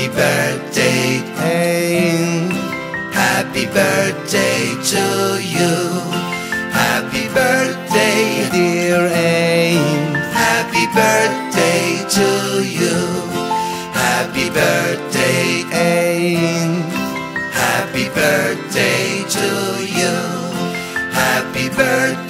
Happy birthday, AiNTH. Happy birthday to you. Happy birthday, dear AiNTH. Happy birthday to you. Happy birthday, AiNTH. Happy birthday to you. Happy birthday.